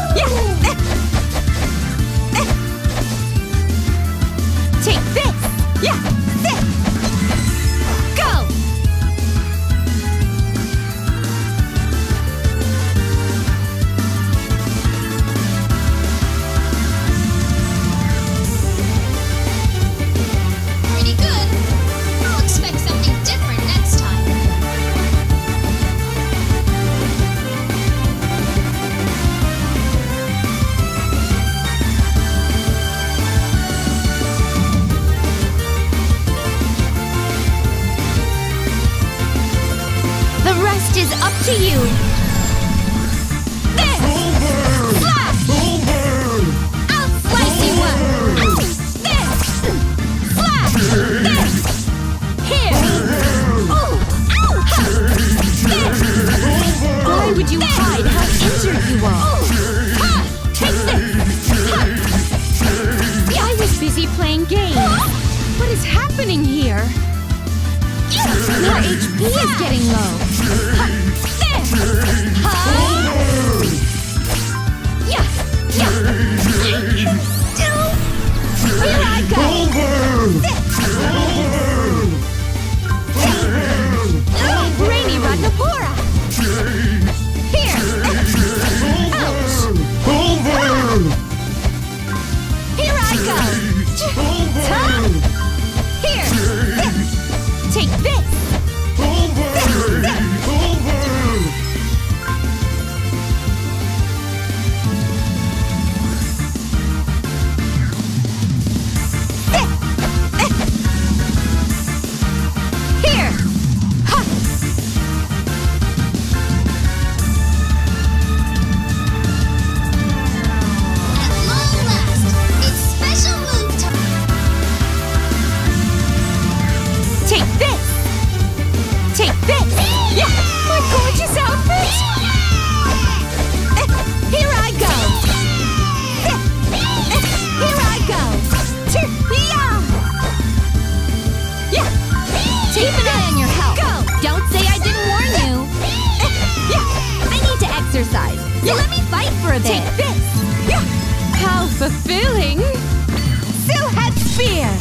Take this! Yeah! This! Go! Pretty good. I'll expect something different next time. The rest is up to you. This! Slash! I'll slice you up! This! Slash! This! Here! Oh! Ha! This! Why would you hide how injured you are? Ha! Take this! Ha! I was busy playing games. What is happening here? Your HP is getting low. Ha! There! Ha! Yeah! Yeah! Still! Here I go! Oh, brainy Rakapora! Here! Ouch! Here I go! Here! Take this! Here! Ha! At long last, it's special move time. Take this! Take this! Yeah! My gorgeous outfit! Here I go! Here I go! Yeah! Keep an eye on your health! Go! Don't say I didn't warn you! I need to exercise, so let me fight for a bit! Take this! Yeah! How fulfilling! Silhat Spear!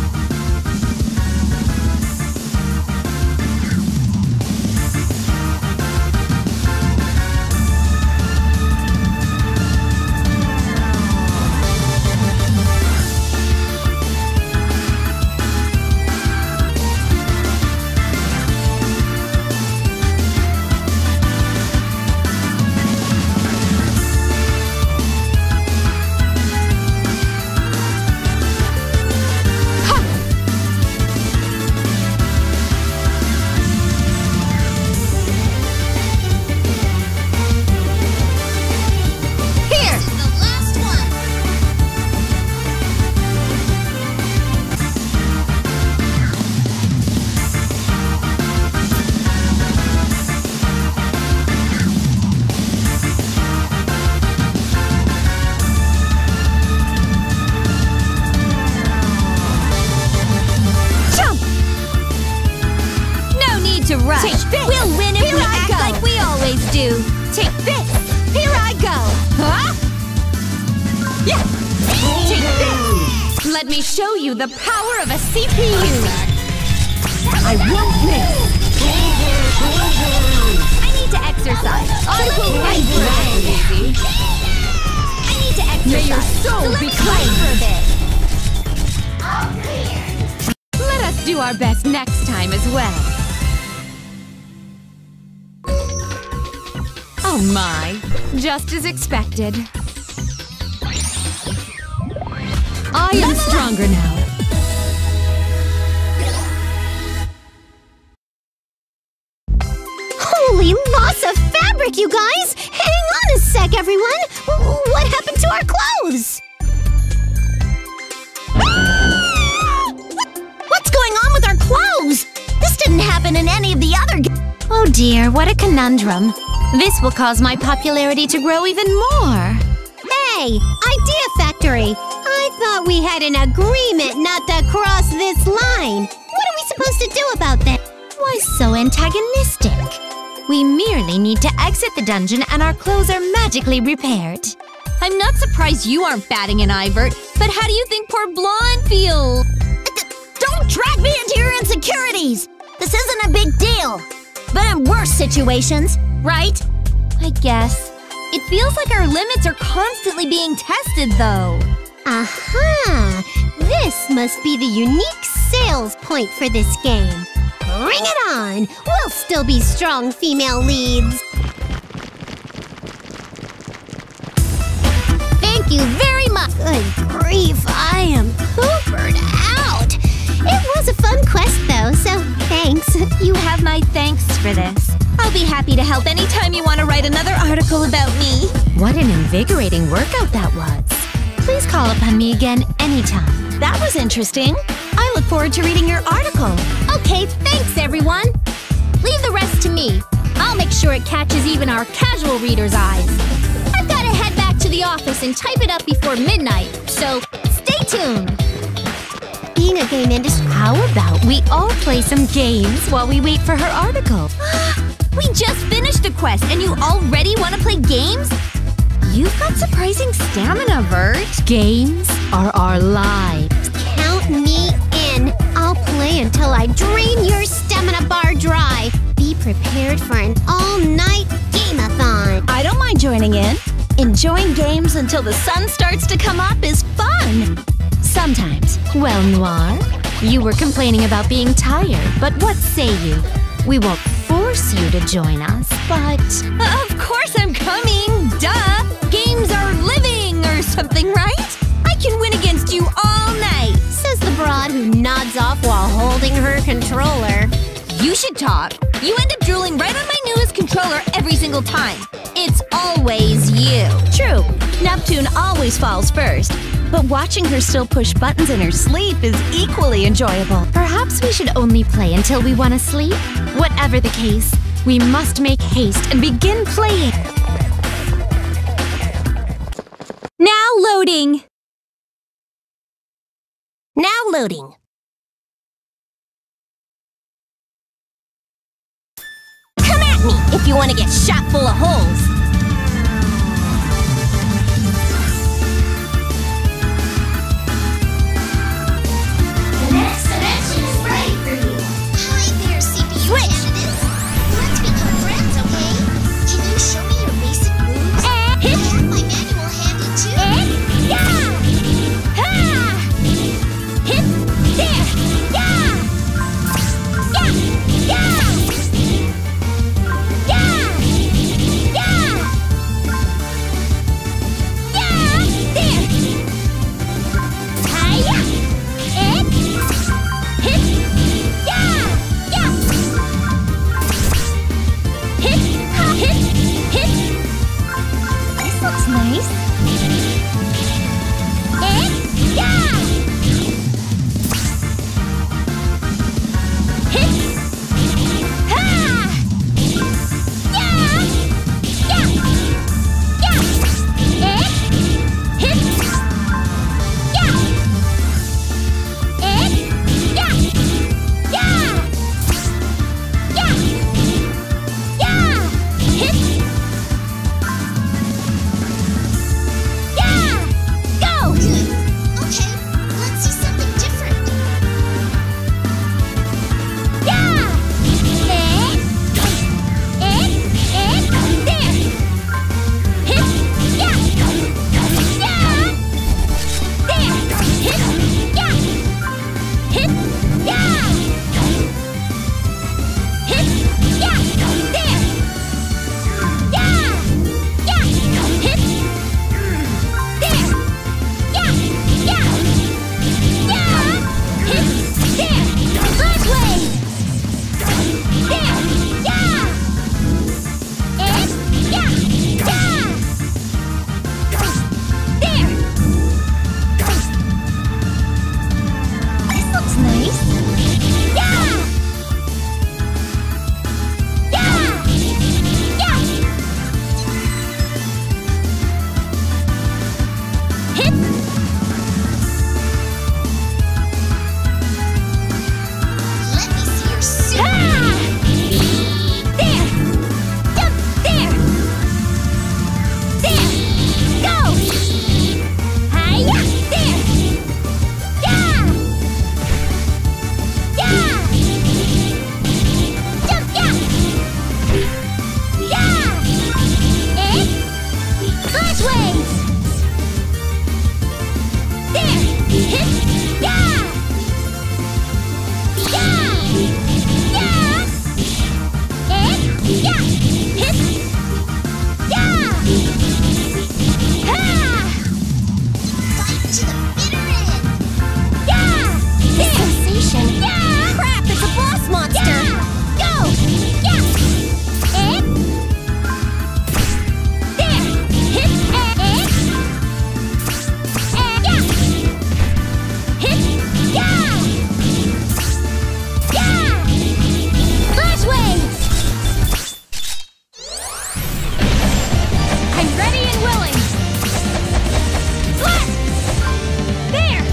To rush. Take this. We'll win if we act like we always do. Take this. Here I go. Huh? Yeah. Take this. Let me show you the power of a CPU. I won't miss. I need to exercise. I will fight for a bit. I need to exercise. May your soul be cleansed. Let us do our best next time as well. Oh my, just as expected. I am stronger now. Holy loss of fabric, you guys! Hang on a sec, everyone! What happened to our clothes? What's going on with our clothes? This didn't happen in any of the other Oh dear, what a conundrum. This will cause my popularity to grow even more. Hey, Idea Factory! I thought we had an agreement not to cross this line. What are we supposed to do about that? Why so antagonistic? We merely need to exit the dungeon and our clothes are magically repaired. I'm not surprised you aren't batting an eye, Vert, but how do you think poor Blonde feels? Don't drag me into your insecurities! This isn't a big deal. But in worse situations, right? I guess. It feels like our limits are constantly being tested, though. Aha! This must be the unique sales point for this game. Bring it on! We'll still be strong female leads. Thank you very much. Good grief, I am poopered out. It was a fun quest, though, so thanks. You have my thanks for this. I'll be happy to help anytime you want to write another article about me. What an invigorating workout that was. Please call upon me again anytime. That was interesting. I look forward to reading your article. Okay, thanks everyone. Leave the rest to me. I'll make sure it catches even our casual readers' eyes. I've got to head back to the office and type it up before midnight, so stay tuned. Being a game industry... How about we all play some games while we wait for her article? We just finished a quest and you already want to play games? You've got surprising stamina, Vert. Games are our lives. Count me in. I'll play until I drain your stamina bar dry. Be prepared for an all-night game-a-thon. I don't mind joining in. Enjoying games until the sun starts to come up is fun. Sometimes. Well, Noir, you were complaining about being tired, but what say you? We won't force you to join us, but... Of course I'm coming, duh! Games are living or something, right? I can win against you all night! Says the broad who nods off while holding her controller. You should talk. You end up drooling right on my newest controller every single time. It's always you. True. Neptune always falls first. But watching her still push buttons in her sleep is equally enjoyable. Perhaps we should only play until we want to sleep? Whatever the case, we must make haste and begin playing. Now loading. Now loading. Come at me if you want to get shot full of holes. The next dimension is ready for you. Hi there, CPU Switch. candidates. Let's become friends, okay? Can you show me your basic moves? Hit. I have my manual handy too. Yeah! Ha! Hit. There. Yeah! Yeah! Yeah! Yeah! Yeah! Yeah! There. Hiya! Hit. Hit. Yeah! Yeah! Hit. Ha! Hit. Hit. This looks nice. Yeah! Hit. Ha! Yeah! Yeah! Yeah! Hit. Yeah! Yeah! Yeah! Yeah! Yeah! Hit. Ready and willing. Slap! There!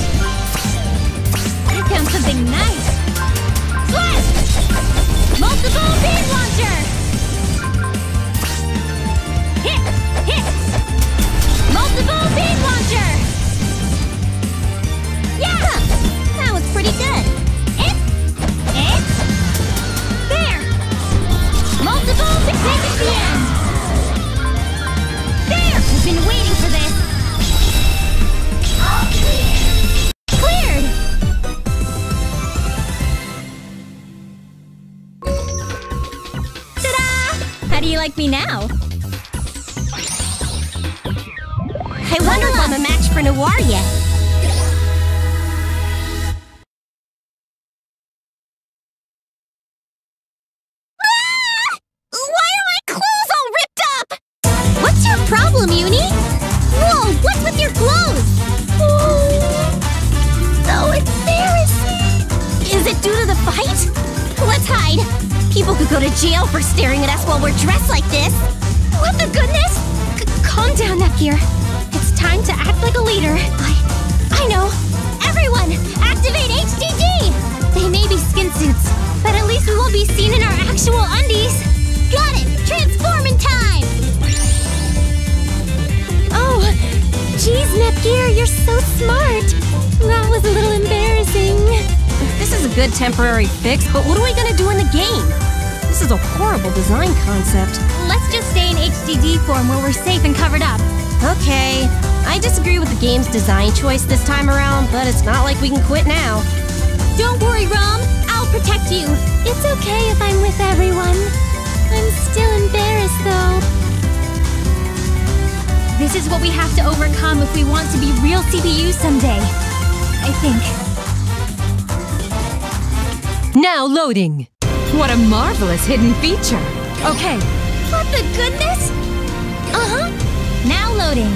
I found something nice. Slap! Multiple beam launcher! Hit! Hit! Multiple beam launcher! Yeah! That was pretty good. There! Multiple pick at the end! There! I've been waiting for this! Cleared! Ta-da! How do you like me now? I wonder if I'm a match for Noir yet. Why are my clothes all ripped up? What's your problem, Uni? Whoa, what's with your clothes? Oh, so embarrassing. Is it due to the fight? Let's hide. People could go to jail for staring at us while we're dressed like this. What the goodness? Calm down, Nepgear. It's time to act like a leader. I know. Everyone, activate HDD! They may be skin suits, but at least we won't be seen in our actual undies. Got it! Transform in time! Oh, geez, Nepgear, you're so smart. That was a little embarrassing. This is a good temporary fix, but what are we gonna do in the game? This is a horrible design concept. Let's just stay in HDD form where we're safe and covered up. Okay, I disagree with the game's design choice this time around, but it's not like we can quit now. Don't worry, Rom. I'll protect you. It's okay if I'm with everyone. I'm still embarrassed, though. This is what we have to overcome if we want to be real CPUs someday. I think. Now loading. What a marvelous hidden feature. Okay. What the goodness? Uh-huh. Now loading.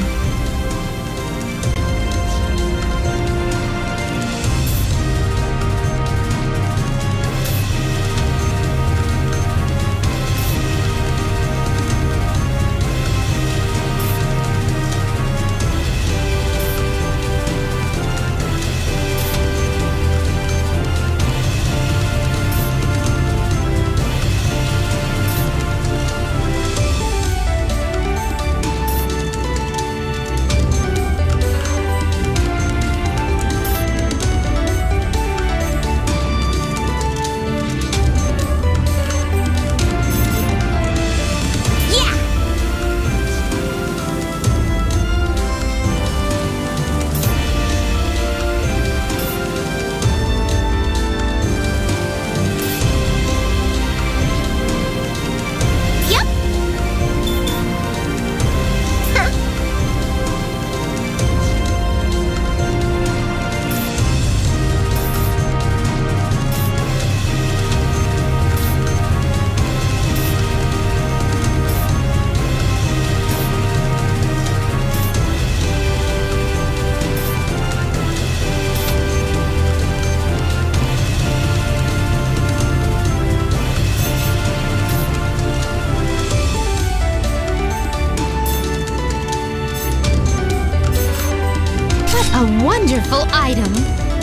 A wonderful item.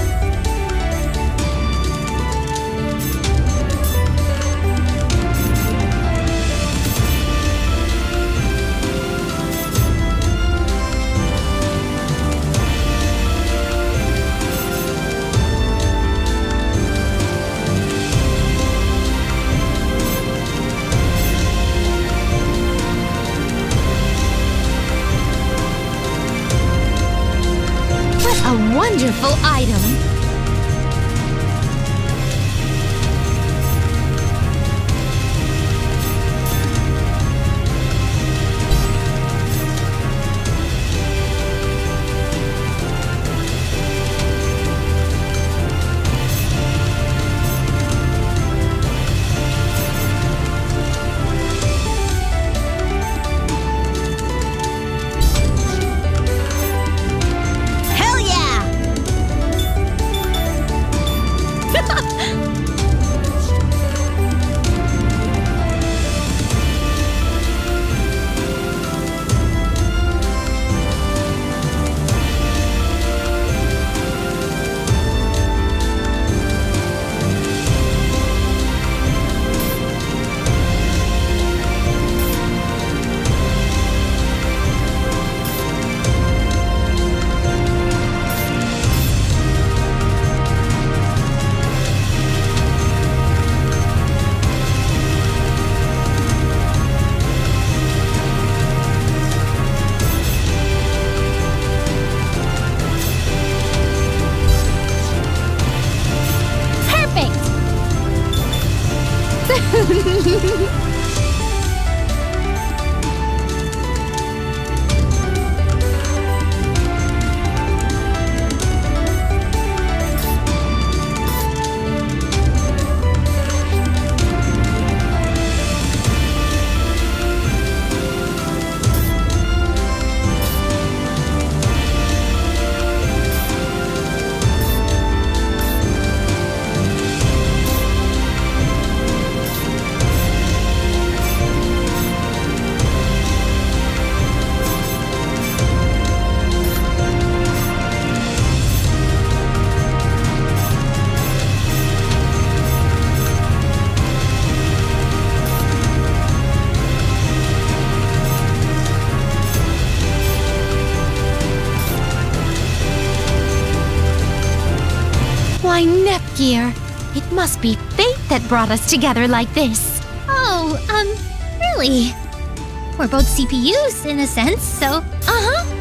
A wonderful item. year. It must be fate that brought us together like this. Oh, really? We're both CPUs, in a sense, so... Uh-huh.